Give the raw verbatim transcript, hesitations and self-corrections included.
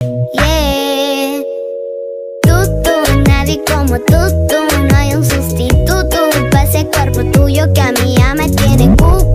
Yeah. Tú, tú, nadie como tú, tú. No hay un sustituto para ese cuerpo tuyo que a mí ya me tiene cucu.